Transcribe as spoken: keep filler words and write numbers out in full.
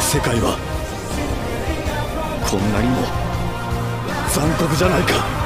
世界はこんなにも残酷じゃないか。